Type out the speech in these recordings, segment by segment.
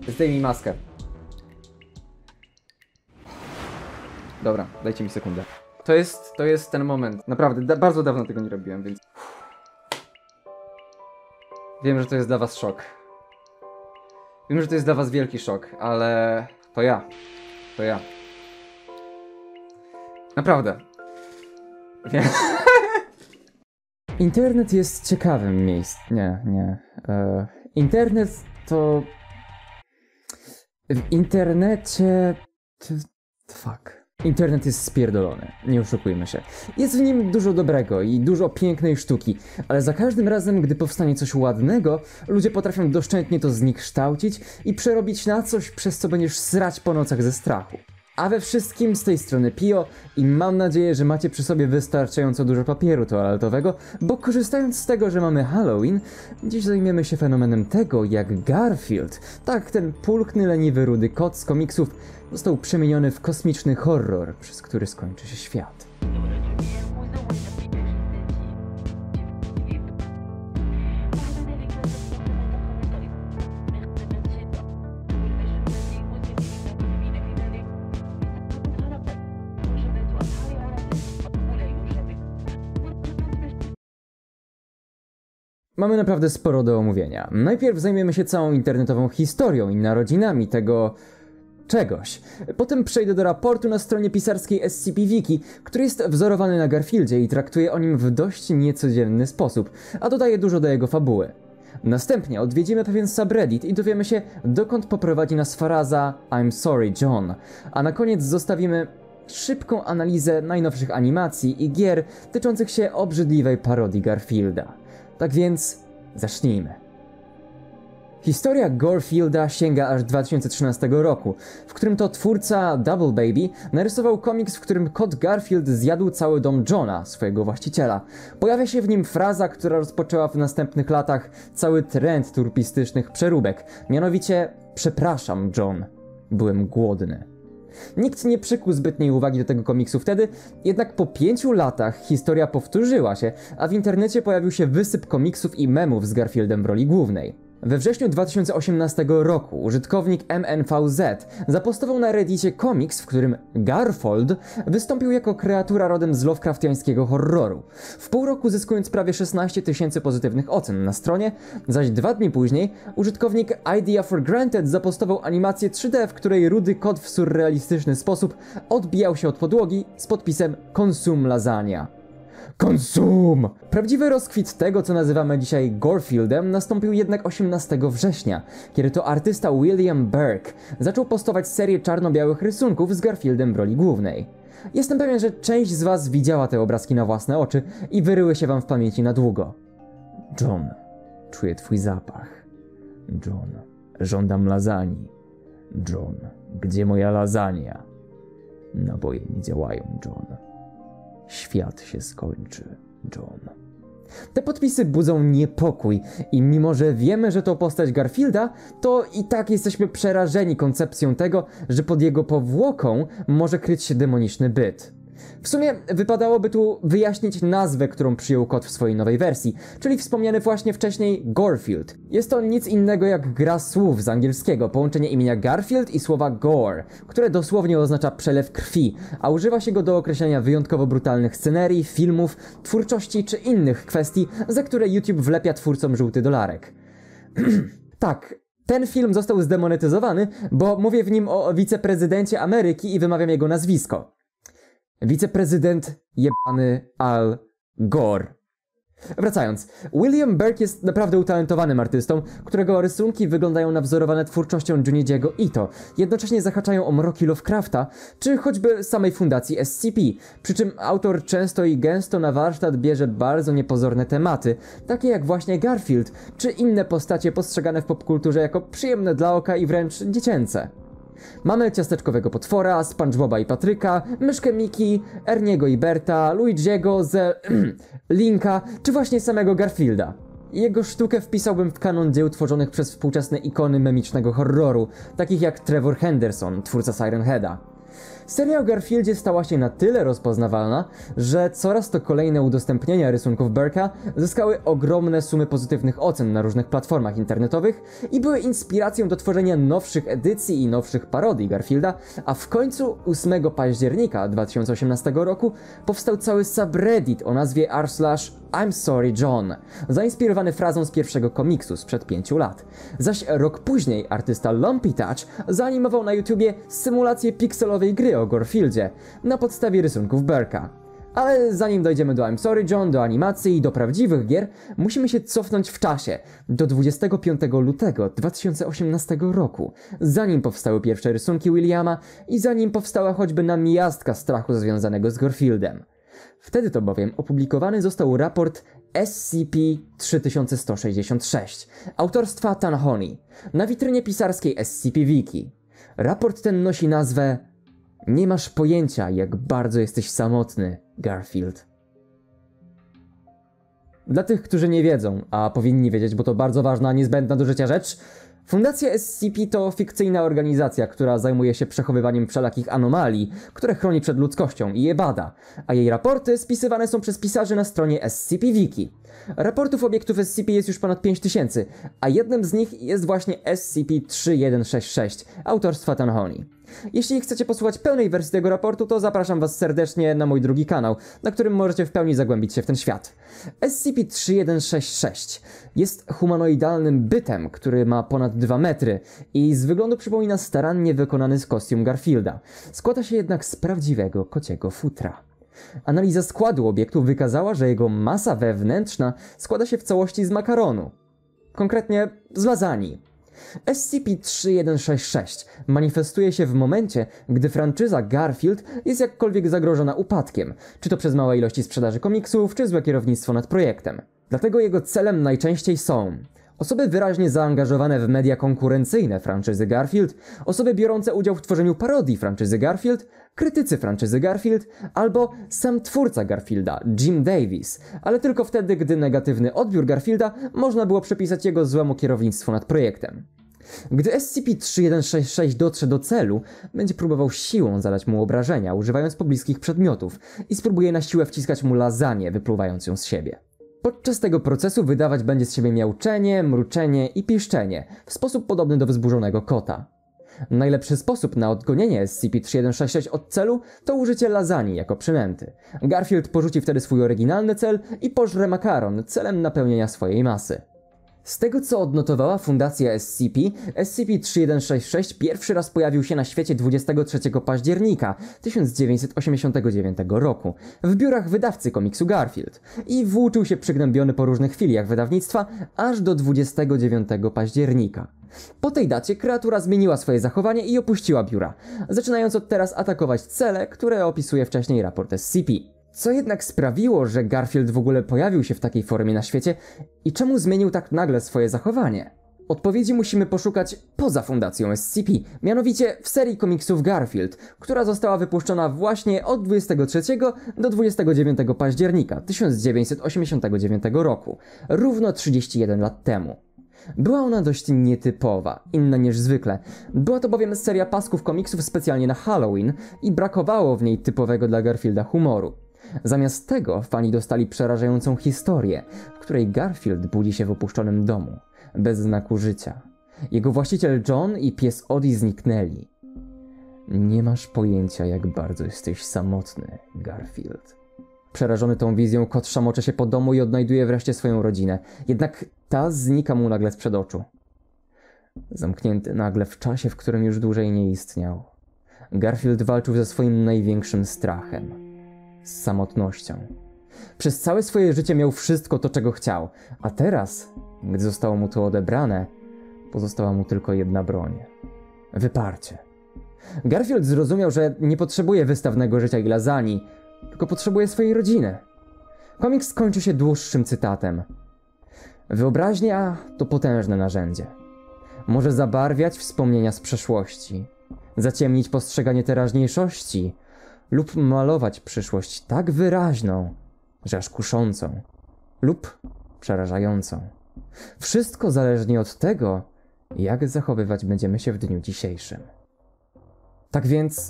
Zdejmij maskę. Dobra, dajcie mi sekundę. To jest ten moment. Naprawdę, bardzo dawno tego nie robiłem, więc... Wiem, że to jest dla was szok. Wiem, że to jest dla was wielki szok, ale... To ja. To ja. Naprawdę. Wiem. Internet jest ciekawym miejscem. Nie. Internet to... W internecie... Fuck. Internet jest spierdolony, nie oszukujmy się. Jest w nim dużo dobrego i dużo pięknej sztuki, ale za każdym razem, gdy powstanie coś ładnego, ludzie potrafią doszczętnie to zniekształcić i przerobić na coś, przez co będziesz srać po nocach ze strachu. A we wszystkim z tej strony Pio i mam nadzieję, że macie przy sobie wystarczająco dużo papieru toaletowego, bo korzystając z tego, że mamy Halloween, dziś zajmiemy się fenomenem tego, jak Garfield, tak ten pulchny, leniwy, rudy kot z komiksów, został przemieniony w kosmiczny horror, przez który skończy się świat. Mamy naprawdę sporo do omówienia. Najpierw zajmiemy się całą internetową historią i narodzinami tego... czegoś. Potem przejdę do raportu na stronie pisarskiej SCP-Wiki, który jest wzorowany na Garfieldzie i traktuje o nim w dość niecodzienny sposób, a dodaje dużo do jego fabuły. Następnie odwiedzimy pewien subreddit i dowiemy się, dokąd poprowadzi nas fraza I'm sorry John, a na koniec zostawimy szybką analizę najnowszych animacji i gier tyczących się obrzydliwej parodii Garfielda. Tak więc, zacznijmy. Historia Garfielda sięga aż 2013 roku, w którym to twórca Double Baby narysował komiks, w którym kot Garfield zjadł cały dom Johna, swojego właściciela. Pojawia się w nim fraza, która rozpoczęła w następnych latach cały trend turpistycznych przeróbek, mianowicie przepraszam John, byłem głodny. Nikt nie przykuł zbytniej uwagi do tego komiksu wtedy, jednak po 5 latach historia powtórzyła się, a w internecie pojawił się wysyp komiksów i memów z Garfieldem w roli głównej. We wrześniu 2018 roku użytkownik MNVZ zapostował na reddicie komiks, w którym Garfold wystąpił jako kreatura rodem z Lovecraftiańskiego horroru. W pół roku zyskując prawie 16 000 pozytywnych ocen na stronie, zaś 2 dni później użytkownik Idea for Granted zapostował animację 3D, w której rudy kot w surrealistyczny sposób odbijał się od podłogi z podpisem Consume lasagna. Konsum! Prawdziwy rozkwit tego, co nazywamy dzisiaj Garfieldem, nastąpił jednak 18 września, kiedy to artysta William Burke zaczął postować serię czarno-białych rysunków z Garfieldem w roli głównej. Jestem pewien, że część z was widziała te obrazki na własne oczy i wyryły się wam w pamięci na długo. John, czuję twój zapach. John, żądam lasagne. John, gdzie moja lasagna? Naboje nie działają, John. Świat się skończy, John. Te podpisy budzą niepokój i mimo, że wiemy, że to postać Garfielda, to i tak jesteśmy przerażeni koncepcją tego, że pod jego powłoką może kryć się demoniczny byt. W sumie wypadałoby tu wyjaśnić nazwę, którą przyjął kot w swojej nowej wersji, czyli wspomniany właśnie wcześniej Garfield. Jest to nic innego jak gra słów z angielskiego, połączenie imienia Garfield i słowa gore, które dosłownie oznacza przelew krwi, a używa się go do określenia wyjątkowo brutalnych scenerii, filmów, twórczości czy innych kwestii, za które YouTube wlepia twórcom żółty dolarek. Tak. Ten film został zdemonetyzowany, bo mówię w nim o wiceprezydencie Ameryki i wymawiam jego nazwisko. Wiceprezydent jebany Al Gore. Wracając, William Burke jest naprawdę utalentowanym artystą, którego rysunki wyglądają na wzorowane twórczością Junichiego Ito, jednocześnie zahaczają o mroki Lovecrafta, czy choćby samej fundacji SCP, przy czym autor często i gęsto na warsztat bierze bardzo niepozorne tematy, takie jak właśnie Garfield, czy inne postacie postrzegane w popkulturze jako przyjemne dla oka i wręcz dziecięce. Mamy ciasteczkowego potwora, SpongeBoba i Patryka, myszkę Miki, Erniego i Berta, Luigiego, Linka, czy właśnie samego Garfielda. Jego sztukę wpisałbym w kanon dzieł tworzonych przez współczesne ikony memicznego horroru, takich jak Trevor Henderson, twórca Siren Heada. Seria o Garfieldzie stała się na tyle rozpoznawalna, że coraz to kolejne udostępnienia rysunków Burke'a zyskały ogromne sumy pozytywnych ocen na różnych platformach internetowych i były inspiracją do tworzenia nowszych edycji i nowszych parodii Garfielda, a w końcu 8 października 2018 roku powstał cały subreddit o nazwie r/I'm sorry John, zainspirowany frazą z pierwszego komiksu sprzed 5 lat. Zaś rok później artysta Lumpy Touch zaanimował na YouTubie symulację pikselowej gry o Garfieldzie na podstawie rysunków Burke'a. Ale zanim dojdziemy do I'm sorry John, do animacji i do prawdziwych gier, musimy się cofnąć w czasie, do 25 lutego 2018 roku, zanim powstały pierwsze rysunki Williama i zanim powstała choćby namiastka strachu związanego z Garfieldem. Wtedy to bowiem opublikowany został raport SCP-3166 autorstwa Tanhony na witrynie pisarskiej SCP Wiki. Raport ten nosi nazwę "Nie masz pojęcia, jak bardzo jesteś samotny, Garfield". Dla tych, którzy nie wiedzą, a powinni wiedzieć, bo to bardzo ważna, niezbędna do życia rzecz, Fundacja SCP to fikcyjna organizacja, która zajmuje się przechowywaniem wszelakich anomalii, które chroni przed ludzkością i je bada, a jej raporty spisywane są przez pisarzy na stronie SCP Wiki. Raportów obiektów SCP jest już ponad 5000, a jednym z nich jest właśnie SCP-3166 autorstwa Tanhony. Jeśli chcecie posłuchać pełnej wersji tego raportu, to zapraszam was serdecznie na mój drugi kanał, na którym możecie w pełni zagłębić się w ten świat. SCP-3166 jest humanoidalnym bytem, który ma ponad 2 metry i z wyglądu przypomina starannie wykonany kostium Garfielda. Składa się jednak z prawdziwego kociego futra. Analiza składu obiektu wykazała, że jego masa wewnętrzna składa się w całości z makaronu. Konkretnie z lasagne. SCP-3166 manifestuje się w momencie, gdy franczyza Garfield jest jakkolwiek zagrożona upadkiem, czy to przez małe ilości sprzedaży komiksów, czy złe kierownictwo nad projektem. Dlatego jego celem najczęściej są osoby wyraźnie zaangażowane w media konkurencyjne franczyzy Garfield, osoby biorące udział w tworzeniu parodii franczyzy Garfield, krytycy franczyzy Garfield albo sam twórca Garfielda, Jim Davis, ale tylko wtedy, gdy negatywny odbiór Garfielda można było przypisać jego złemu kierownictwu nad projektem. Gdy SCP-3166 dotrze do celu, będzie próbował siłą zadać mu obrażenia, używając pobliskich przedmiotów i spróbuje na siłę wciskać mu lasagne, wypluwając ją z siebie. Podczas tego procesu wydawać będzie z siebie miauczenie, mruczenie i piszczenie w sposób podobny do wzburzonego kota. Najlepszy sposób na odgonienie SCP-3166 od celu to użycie lasagne jako przynęty. Garfield porzuci wtedy swój oryginalny cel i pożre makaron celem napełnienia swojej masy. Z tego co odnotowała Fundacja SCP, SCP-3166 pierwszy raz pojawił się na świecie 23 października 1989 roku w biurach wydawcy komiksu Garfield i włóczył się przygnębiony po różnych filiach wydawnictwa aż do 29 października. Po tej dacie kreatura zmieniła swoje zachowanie i opuściła biura, zaczynając od teraz atakować cele, które opisuje wcześniej raport SCP. Co jednak sprawiło, że Garfield w ogóle pojawił się w takiej formie na świecie i czemu zmienił tak nagle swoje zachowanie? Odpowiedzi musimy poszukać poza Fundacją SCP, mianowicie w serii komiksów Garfield, która została wypuszczona właśnie od 23 do 29 października 1989 roku, równo 31 lat temu. Była ona dość nietypowa, inna niż zwykle. Była to bowiem seria pasków komiksów specjalnie na Halloween i brakowało w niej typowego dla Garfielda humoru. Zamiast tego fani dostali przerażającą historię, w której Garfield budzi się w opuszczonym domu, bez znaku życia. Jego właściciel John i pies Odie zniknęli. Nie masz pojęcia, jak bardzo jesteś samotny, Garfield. Przerażony tą wizją, kot szamocze się po domu i odnajduje wreszcie swoją rodzinę. Jednak ta znika mu nagle sprzed oczu. Zamknięty nagle w czasie, w którym już dłużej nie istniał. Garfield walczył ze swoim największym strachem. Z samotnością. Przez całe swoje życie miał wszystko to, czego chciał, a teraz, gdy zostało mu to odebrane, pozostała mu tylko jedna broń. Wyparcie. Garfield zrozumiał, że nie potrzebuje wystawnego życia i lasagne, tylko potrzebuje swojej rodziny. Komiks kończy się dłuższym cytatem. Wyobraźnia to potężne narzędzie. Może zabarwiać wspomnienia z przeszłości, zaciemnić postrzeganie teraźniejszości lub malować przyszłość tak wyraźną, że aż kuszącą lub przerażającą. Wszystko zależnie od tego, jak zachowywać będziemy się w dniu dzisiejszym. Tak więc,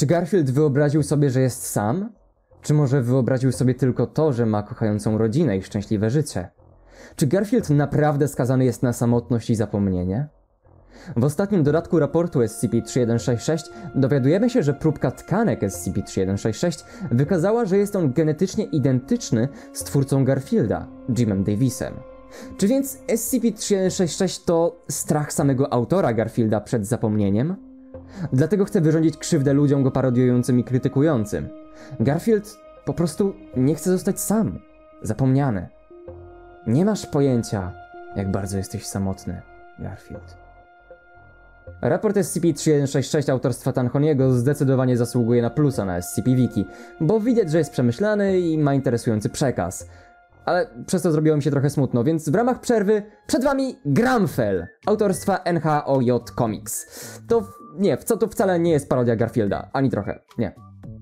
Czy Garfield wyobraził sobie, że jest sam? Czy może wyobraził sobie tylko to, że ma kochającą rodzinę i szczęśliwe życie? Czy Garfield naprawdę skazany jest na samotność i zapomnienie? W ostatnim dodatku raportu SCP-3166 dowiadujemy się, że próbka tkanek SCP-3166 wykazała, że jest on genetycznie identyczny z twórcą Garfielda, Jimem Davisem. Czy więc SCP-3166 to strach samego autora Garfielda przed zapomnieniem? Dlatego chce wyrządzić krzywdę ludziom go parodiującym i krytykującym. Garfield po prostu nie chce zostać sam, zapomniany. Nie masz pojęcia, jak bardzo jesteś samotny, Garfield. Raport SCP-3166 autorstwa Tanhoniego zdecydowanie zasługuje na plusa na SCP-Wiki, bo widać, że jest przemyślany i ma interesujący przekaz. Ale przez to zrobiło mi się trochę smutno, więc w ramach przerwy przed wami Gramfel, autorstwa NHOJ Comics. To wcale nie jest parodia Garfielda, ani trochę, nie.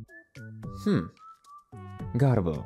Garbo.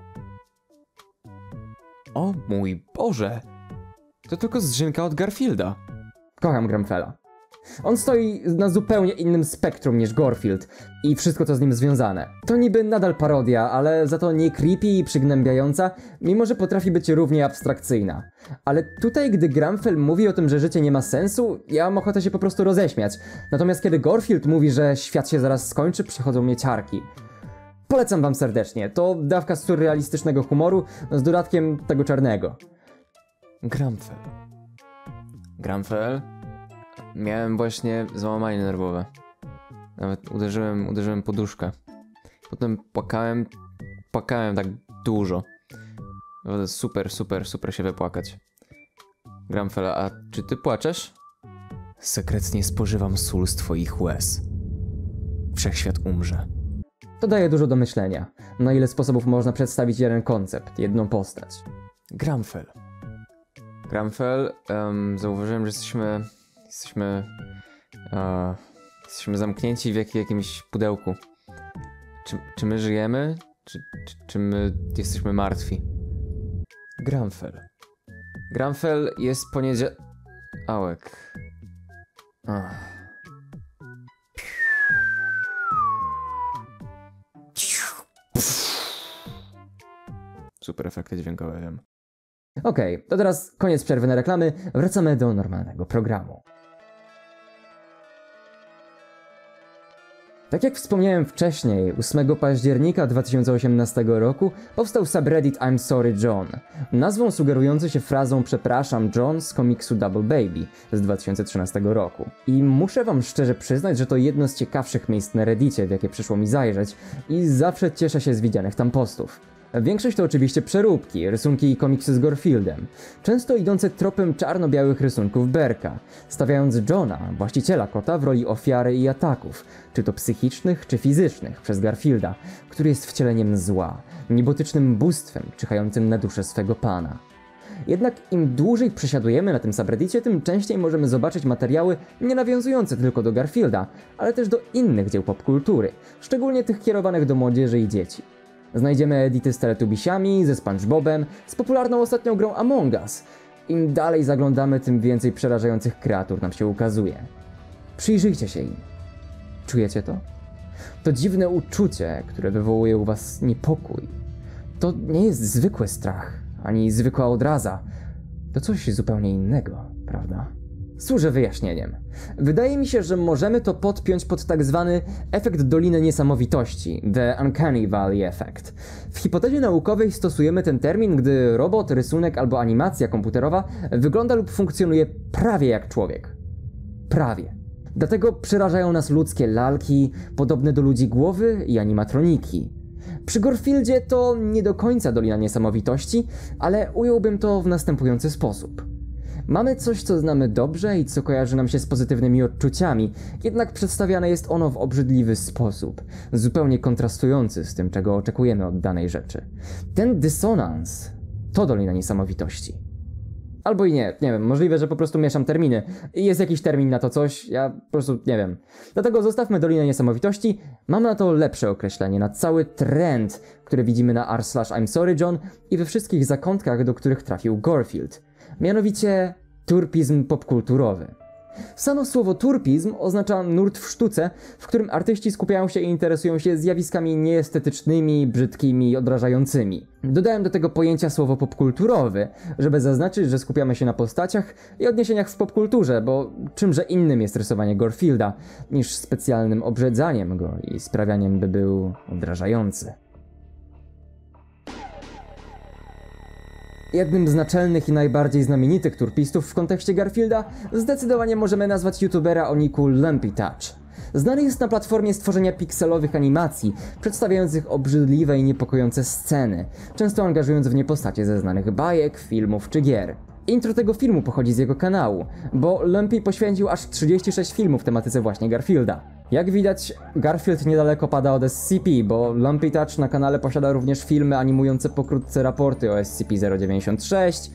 O mój Boże! To tylko zżynka od Garfielda. Kocham Gramfela. On stoi na zupełnie innym spektrum niż Garfield i wszystko co z nim związane. To niby nadal parodia, ale za to nie creepy i przygnębiająca, mimo że potrafi być równie abstrakcyjna. Ale tutaj, gdy Gramfel mówi o tym, że życie nie ma sensu, ja mam ochotę się po prostu roześmiać. Natomiast kiedy Garfield mówi, że świat się zaraz skończy, przychodzą mnie ciarki. Polecam wam serdecznie, to dawka surrealistycznego humoru z dodatkiem tego czarnego. Gramfel. Gramfel? Miałem właśnie załamanie nerwowe. Nawet uderzyłem poduszkę. Potem płakałem tak dużo. Naprawdę super się wypłakać. Gramfel, a czy ty płaczesz? Sekretnie spożywam sól z twoich łez. Wszechświat umrze. To daje dużo do myślenia. Na ile sposobów można przedstawić jeden koncept, jedną postać. Gramfel, zauważyłem, że jesteśmy zamknięci w jakimś pudełku. Czy my żyjemy? Czy my jesteśmy martwi? Gramfel jest poniedziałek. Super efekty dźwiękowe, wiem. Okej, to teraz koniec przerwy na reklamy, wracamy do normalnego programu. Tak jak wspomniałem wcześniej, 8 października 2018 roku powstał subreddit I'm Sorry John, nazwą sugerujący się frazą przepraszam John z komiksu Double Baby z 2013 roku. I muszę wam szczerze przyznać, że to jedno z ciekawszych miejsc na reddicie, w jakie przyszło mi zajrzeć i zawsze cieszę się z widzianych tam postów. Większość to oczywiście przeróbki, rysunki i komiksy z Garfieldem, często idące tropem czarno-białych rysunków Berka, stawiając Johna, właściciela kota, w roli ofiary i ataków, czy to psychicznych, czy fizycznych, przez Garfielda, który jest wcieleniem zła, niebotycznym bóstwem czyhającym na duszę swego pana. Jednak im dłużej przesiadujemy na tym subreddicie, tym częściej możemy zobaczyć materiały nie nawiązujące tylko do Garfielda, ale też do innych dzieł popkultury, szczególnie tych kierowanych do młodzieży i dzieci. Znajdziemy edity z Teletubisiami, ze SpongeBobem, z popularną ostatnią grą Among Us. Im dalej zaglądamy, tym więcej przerażających kreatur nam się ukazuje. Przyjrzyjcie się im. Czujecie to? To dziwne uczucie, które wywołuje u was niepokój. To nie jest zwykły strach, ani zwykła odraza. To coś zupełnie innego, prawda? Służę wyjaśnieniem. Wydaje mi się, że możemy to podpiąć pod tak zwany efekt Doliny Niesamowitości, The Uncanny Valley Effect. W hipotezie naukowej stosujemy ten termin, gdy robot, rysunek albo animacja komputerowa wygląda lub funkcjonuje prawie jak człowiek. Prawie. Dlatego przerażają nas ludzkie lalki, podobne do ludzi głowy i animatroniki. Przy Garfieldzie to nie do końca Dolina Niesamowitości, ale ująłbym to w następujący sposób. Mamy coś, co znamy dobrze i co kojarzy nam się z pozytywnymi odczuciami, jednak przedstawiane jest ono w obrzydliwy sposób, zupełnie kontrastujący z tym, czego oczekujemy od danej rzeczy. Ten dysonans to Dolina Niesamowitości. Albo i nie wiem, możliwe, że po prostu mieszam terminy. Jest jakiś termin na to coś, ja po prostu nie wiem. Dlatego zostawmy Dolinę Niesamowitości, mam na to lepsze określenie, na cały trend, który widzimy na r/I'm Sorry John i we wszystkich zakątkach, do których trafił Garfield. Mianowicie turpizm popkulturowy. Samo słowo turpizm oznacza nurt w sztuce, w którym artyści skupiają się i interesują się zjawiskami nieestetycznymi, brzydkimi, odrażającymi. Dodałem do tego pojęcia słowo popkulturowy, żeby zaznaczyć, że skupiamy się na postaciach i odniesieniach w popkulturze, bo czymże innym jest rysowanie Garfielda, niż specjalnym obrzydzaniem go i sprawianiem, by był odrażający. Jednym z naczelnych i najbardziej znamienitych turpistów w kontekście Garfielda zdecydowanie możemy nazwać youtubera o niku Lumpy Touch. Znany jest na platformie stworzenia pikselowych animacji, przedstawiających obrzydliwe i niepokojące sceny, często angażując w nie postacie ze znanych bajek, filmów czy gier. Intro tego filmu pochodzi z jego kanału, bo Lumpy poświęcił aż 36 filmów tematyce właśnie Garfielda. Jak widać, Garfield niedaleko pada od SCP, bo Lumpy Touch na kanale posiada również filmy animujące pokrótce raporty o SCP-096,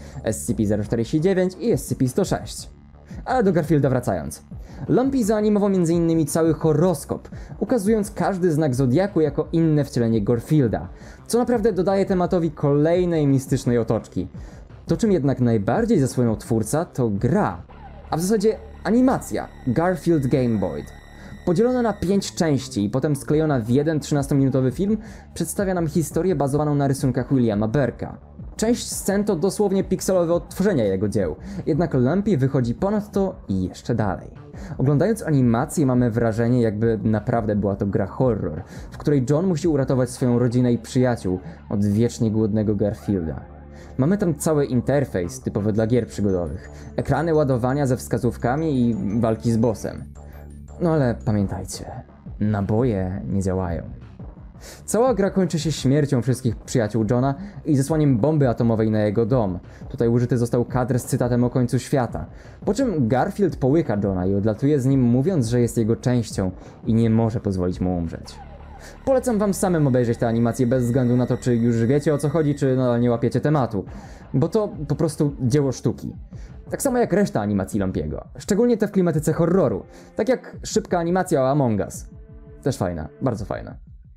SCP-049 i SCP-106. Ale do Garfielda wracając. Lumpy zaanimował m.in. cały horoskop, ukazując każdy znak zodiaku jako inne wcielenie Garfielda, co naprawdę dodaje tematowi kolejnej mistycznej otoczki. To czym jednak najbardziej zasłynął twórca to gra, a w zasadzie animacja Garfield Game Boy. Podzielona na 5 części i potem sklejona w jeden 13-minutowy film przedstawia nam historię bazowaną na rysunkach Williama Burke'a. Część scen to dosłownie pikselowe odtworzenia jego dzieł, jednak Lumpy wychodzi ponad to i jeszcze dalej. Oglądając animację mamy wrażenie, jakby naprawdę była to gra horror, w której John musi uratować swoją rodzinę i przyjaciół od wiecznie głodnego Garfielda. Mamy tam cały interfejs typowy dla gier przygodowych, ekrany ładowania ze wskazówkami i walki z bossem. No ale pamiętajcie, naboje nie działają. Cała gra kończy się śmiercią wszystkich przyjaciół Johna i zesłaniem bomby atomowej na jego dom. Tutaj użyty został kadr z cytatem o końcu świata. Po czym Garfield połyka Johna i odlatuje z nim, mówiąc, że jest jego częścią i nie może pozwolić mu umrzeć. Polecam wam samym obejrzeć tę animację bez względu na to, czy już wiecie o co chodzi, czy nadal nie łapiecie tematu. Bo to po prostu dzieło sztuki. Tak samo jak reszta animacji Lumpy'ego. Szczególnie te w klimatyce horroru. Tak jak szybka animacja o Among Us. Też fajna, bardzo fajna.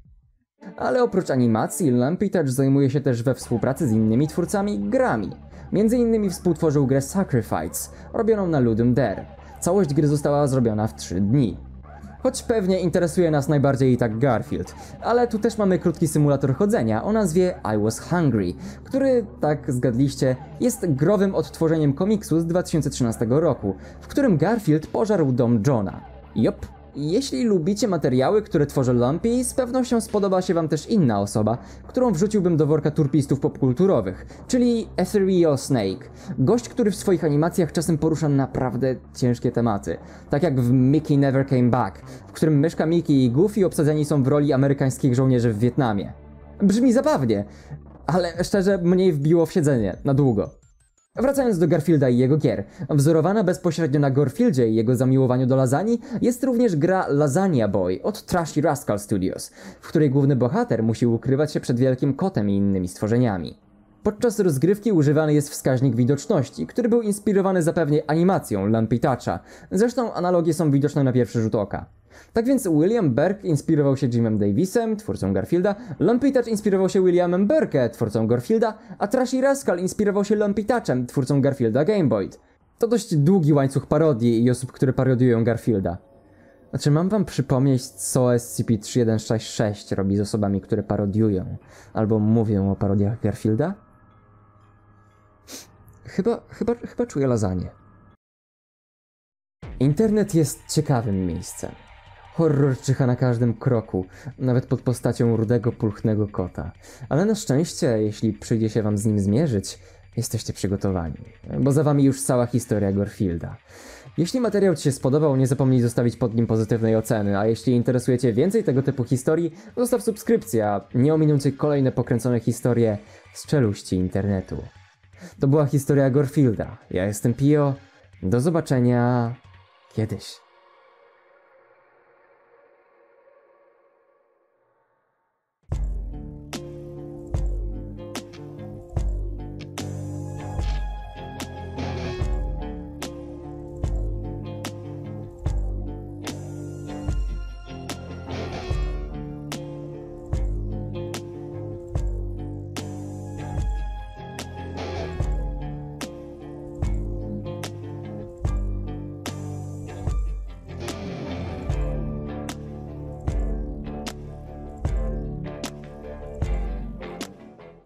Ale oprócz animacji, Lumpy Touch zajmuje się też we współpracy z innymi twórcami grami. Między innymi współtworzył grę Sacrifice, robioną na Ludum Dare. Całość gry została zrobiona w 3 dni. Choć pewnie interesuje nas najbardziej i tak Garfield, ale tu też mamy krótki symulator chodzenia o nazwie I Was Hungry, który, tak zgadliście, jest growym odtworzeniem komiksu z 2013 roku, w którym Garfield pożarł dom Johna. Jop. Jeśli lubicie materiały, które tworzy Lumpy, z pewnością spodoba się wam też inna osoba, którą wrzuciłbym do worka turpistów popkulturowych, czyli Ethereal Snake. Gość, który w swoich animacjach czasem porusza naprawdę ciężkie tematy. Tak jak w Mickey Never Came Back, w którym myszka Mickey i Goofy obsadzeni są w roli amerykańskich żołnierzy w Wietnamie. Brzmi zabawnie, ale szczerze mniej wbiło w siedzenie, na długo. Wracając do Garfielda i jego gier, wzorowana bezpośrednio na Garfieldzie i jego zamiłowaniu do lasagne jest również gra Lasagna Boy od Trashy Rascal Studios, w której główny bohater musi ukrywać się przed wielkim kotem i innymi stworzeniami. Podczas rozgrywki używany jest wskaźnik widoczności, który był inspirowany zapewne animacją Lumpy Toucha, zresztą analogie są widoczne na pierwszy rzut oka. Tak więc William Burke inspirował się Jimem Davisem, twórcą Garfielda, Lumpy Touch inspirował się Williamem Burke, twórcą Garfielda, a Trashy Rascal inspirował się Lumpy Touchem, twórcą Garfielda Game Boy. To dość długi łańcuch parodii i osób, które parodiują Garfielda. Znaczy, mam wam przypomnieć, co SCP-3166 robi z osobami, które parodiują, albo mówią o parodiach Garfielda? Chyba czuję lasagne. Internet jest ciekawym miejscem. Horror czyha na każdym kroku, nawet pod postacią rudego, pulchnego kota. Ale na szczęście, jeśli przyjdzie się wam z nim zmierzyć, jesteście przygotowani, bo za wami już cała historia Garfielda. Jeśli materiał ci się spodobał, nie zapomnij zostawić pod nim pozytywnej oceny, a jeśli interesuje cię więcej tego typu historii, zostaw subskrypcję, a nie ominą cię kolejne pokręcone historie z czeluści internetu. To była historia Garfielda. Ja jestem Pio. Do zobaczenia kiedyś.